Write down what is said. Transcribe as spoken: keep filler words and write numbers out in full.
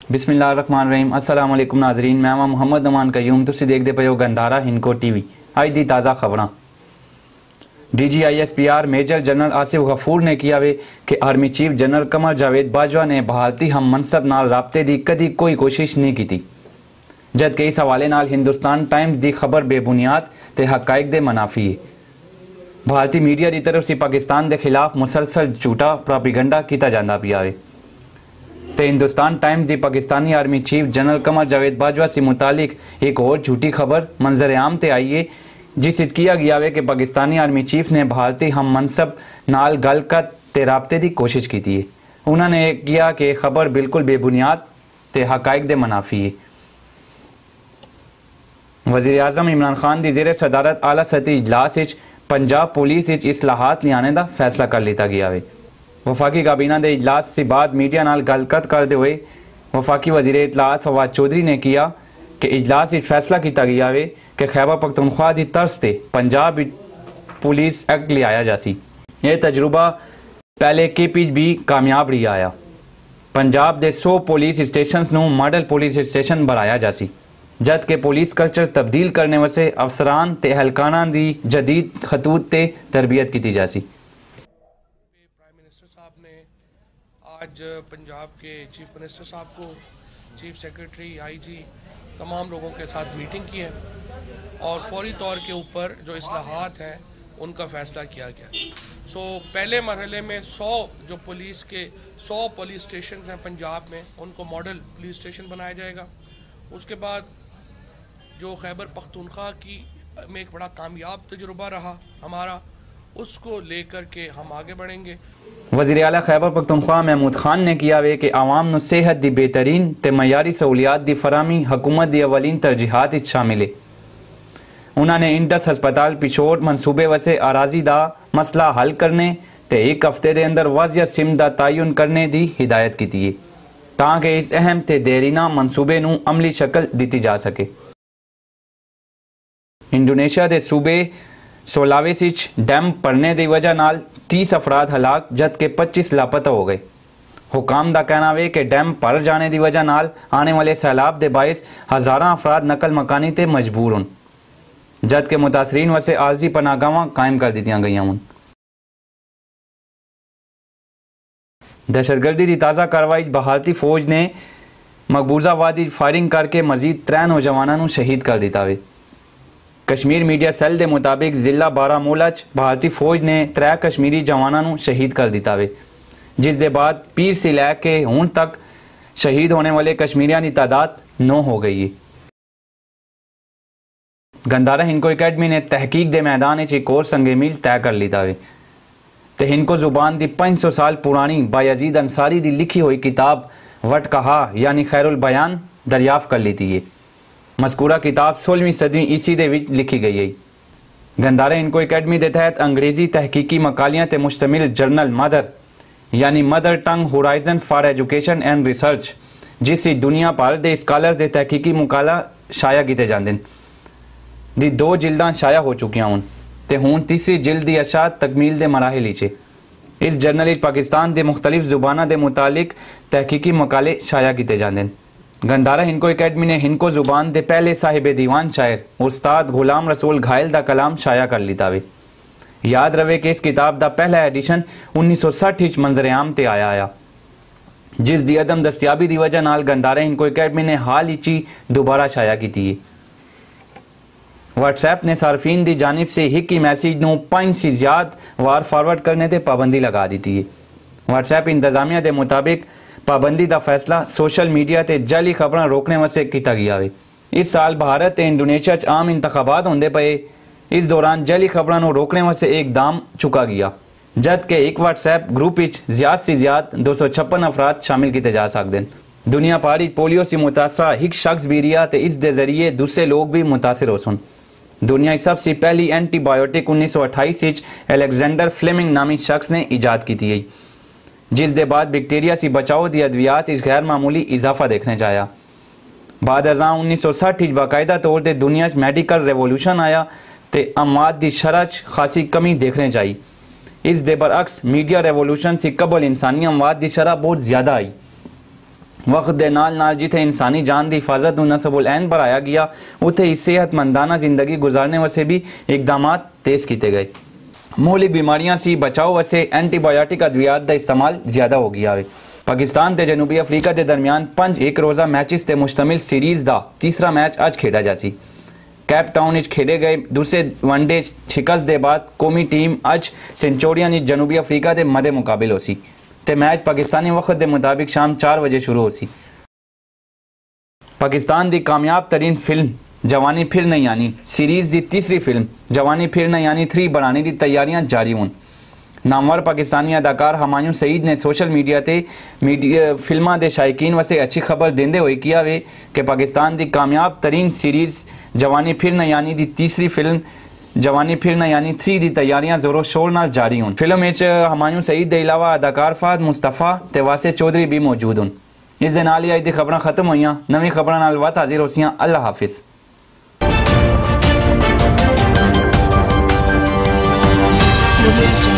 बिस्मिल्लाहिर्रहमानिर्रहीम अस्सलाम वालेकुम नाज़रीन, मैं हाँ मुहम्मद अमान कयूम। तुसी देखते पे हो गंधारा हिंदको टीवी। अज दी ताज़ा खबरां। D G I S P R major general Asif Ghafoor ने किया वे कि army chief general Qamar Javed Bajwa ने बहालती हम मनसब नाल राबते दी कदी कोई कोशिश नहीं की थी, जबकि इस हवाले नाल हिंदुस्तान टाइम्स दी खबर बेबुनियाद ते हकाइक दे मनाफी है। भारतीय मीडिया की तरफ से पाकिस्तान के खिलाफ मुसलसल झूठा प्रोपेगेंडा किया जाता पिया है। तो हिंदुस्तान टाइम्स की Pakistani army chief general Qamar Javed Bajwa से मुतालिक एक और झूठी खबर मंजर आम ते आई है, जिस किया गया है कि पाकिस्तानी आर्मी चीफ ने भारतीय हम मनसब नाल गलकत ते राबते की कोशिश की है। उन्होंने किया कि खबर बिल्कुल बेबुनियाद ते हकाइक दे मनाफी है। वज़ीर आज़म इमरान खान की ज़ेर सदारत आला सतही इजलास पंजाब पुलिस इस्लाहात लियाने का फैसला कर लिया गया है। वफाकी काबीना के इजलास से बाद मीडिया नाल गलकत करते हुए वफाकी वज़ीर इतलात फवाद चौधरी ने किया कि इजलास फैसला किया गया है कि खैबर पख्तूनख्वा की तर्ज से पंजाब पुलिस एक्ट लिया जासी। यह तजुर्बा पहले के पी भी कामयाब रही आया। पंजाब के सौ पुलिस स्टेशन नूं मॉडल पुलिस स्टेशन बनाया जासी, जबकि पुलिस कल्चर तब्दील करने वास्ते अफसरान ते हलकाना की जदीद खतूत ते तरबियत की जासी। प्राइम मिनिस्टर साहब ने आज पंजाब के चीफ मिनिस्टर साहब को, चीफ सेक्रेटरी, आई जी, तमाम लोगों के साथ मीटिंग की है और फौरी तौर के ऊपर जो इस्लाहात हैं उनका फ़ैसला किया गया। सो पहले मरहले में सौ जो पुलिस के सौ पुलिस स्टेशन हैं पंजाब में, उनको मॉडल पुलिस स्टेशन बनाया जाएगा। उसके बाद जो खैबर पख्तूनख्वा की में एक बड़ा कामयाब तजुर्बा रहा हमारा, उसको लेकर के हम आगे बढ़ेंगे। वज़ीर आला खैबर पख्तूनख्वा महमूद खान ने किया वे कि आवाम नूं सेहत दी बेहतरीन ते मयारी सहूलियात दी फरामी हुकूमत दी अवलीन तरजीहात विच शामिल है। उन्होंने इंडस हस्पताल पिछोर मनसूबे वसे अराजी दा मसला हल करने ते एक हफ्ते के अंदर वाजिया सिम दा तयन करने की हिदायत की है, ताकि इस अहम ते देरीना मनसूबे नूं अमली शक्ल दी जा सके। इंडोनेशिया के सूबे सोलावेसी डैम भरने की वजह नाल तीस अफराद हलाक जबकि पच्चीस लापता हो गए। हुकाम का कहना है कि डैम भर जाने की वजह नाल आने वाले सैलाब के बायस हज़ारा अफराद नकल मकानी ते मजबूर हों, जबकि मुतासरीन वसे आरजी पनाहगाहां कायम कर दी गई हों। दहशतगर्दी की ताज़ा कार्रवाई भारतीय फौज ने मकबूजा वादी फायरिंग करके मजीद त्रै नौजवानों शहीद कर दिता है। कश्मीर मीडिया सैल के मुताबिक जिला बारामूला भारतीय फौज ने त्रै कश्मीरी जवानों शहीद कर दिता है, जिस दे बाद पीर से लैके हुण तक शहीद होने वाले कश्मीरियों की तादाद नौ हो गई है। गंधारा हिंदको अकेडमी ने तहकीक के मैदान एक और संगे मील तय कर लिया है। तो हिंदको जुबान की पाँच सौ साल पुरानी बायजीद अंसारी की लिखी हुई किताब वट कहा यानी खैरुल बयान दरियाफ्त कर ली है। मज़कूरा किताब सोलहवीं सदी ईसी दे विच लिखी गई है। गंधारा हिंदको अकेडमी के तहत अंग्रेजी तहकीकी मकालियां ते मुश्तमिल जर्नल मदर यानी mother tongue horizon for education and research, जिस दुनिया भर के स्कॉलर के तहकीकी मुकाला शाया किए जाते हैं, दी दो जिल्दां शाया हो चुकियां हों ते हुण तीसरी जिल्द की अशात तकमील के मराहिल च। इस जर्नल पाकिस्तान के मुख्तलिफ जुबानों के मुतालिक तहकीकी मकाले शाया किए जाते हैं। गंधारा हिंदको अकेडमी ने हिंदको जुबान के पहले साहिब दीवान शायर उस्ताद गुलाम रसूल घायल का कलाम शाया कर लिया है। याद रहे कि इस किताब का पहला एडिशन उन्नीस सौ सठ मंजर आम ते आया आया, जिस दी अदम दस्तियाबी की वजह नाल गंधारा हिंदको अकेडमी ने हाल ही दोबारा शाया की है। व्हाट्सएप ने सार्फिन की जानिब से एक ही मैसेज नूं पाँच से ज्यादा वार फॉरवर्ड करने पर पाबंदी लगा दी है। व्हाट्सएप इंतजामिया के मुताबिक पाबंदी का फैसला सोशल मीडिया ते जाली खबरां रोकने वास्ते किया गया है। इस साल भारत ते इंडोनेशिया च आम इंतखाबात होंदे पे, इस दौरान जाली खबरां रोकने वास्ते एक दाम चुका गया, जबकि एक व्हाट्सएप ग्रुप ज्यादा से ज्यादा दो सौ छप्पन अफराद शामिल किए जा सकते हैं। दुनिया भर पोलियो से मुतासरा एक शख्स भी रिया ते इस दे जरिए दूसरे लोग भी मुतासर हो सन। दुनिया की सबसे पहली एंटीबायोटिक उन्नीस सौ अठाईस एलेक्जेंडर फ्लेमिंग नामी शख्स ने ईजाद की थी, जिस दे बाद बैक्टीरिया से बचाव की अद्वियात इस गैर मामूली इजाफा देखने जाया। बाद अजा उन्नीस सौ सठ बाकायदा तौर पर दुनिया मेडिकल रेवोल्यूशन आया तो अमवात की शरह खासी कमी देखने जाई। इस दे बरअक्स मीडिया रेवोल्यूशन से कबल इंसानी अमवात की शरह बहुत ज़्यादा आई। वक्त दे नाल नाल जिथे इंसानी जान की हिफाजत नूं नस्बुल ऐन बनाया गया, उत्थे ही सेहतमंदाना जिंदगी गुजारने वास्ते भी इकदाम तेज़ किए गए। मूली बीमारियां सी बचाव वास्ते एंटीबायोटिक अद्वियात का इस्तेमाल ज़्यादा हो गया है। पाकिस्तान ते जनूबी अफ्रीका के दरमियान पंज एक रोज़ा मैचेस ते मुश्तमिल सीरीज़ का तीसरा मैच अज खेड़ा जासी। कैप टाउन खेडे गए दूसरे वनडे शिकस्त के बाद कौमी टीम अज सेंचुरियन जनूबी अफ्रीका के मदे मुकाबिल होसी ते मैच पाकिस्तानी वक्त के मुताबिक शाम चार बजे शुरू होसी। पाकिस्तान की कामयाब तरीन फिल्म जवानी फिर नहीं आनी सीरीज़ की तीसरी फिल्म जवानी फिर नहीं आनी थ्री बनाने की तैयारियां जारी होन। नामवर पाकिस्तानी अदाकार हमायूं सईद ने सोशल मीडिया ते मीडिया फिल्मां दे शायकीन वास्ते अच्छी खबर देंदे हुए किया वे कि पाकिस्तान की कामयाब तरीन सीरीज़ जवानी फिर नहीं आनी की तीसरी फिल्म जवानी फिर नहीं आनी थ्री की तैयारियां जोरों शोर नाल जारी होन। फिल्म में हमायूं सईद के अलावा अदाकार फाद मुस्तफा ते वासित चौधरी भी मौजूद होन। इस दे नाल ही अज दी खबरां खत्म होईयां। नवीं खबरां नाल वत हाजिर होसियां। अल्लाह हाफिज़। Thank you.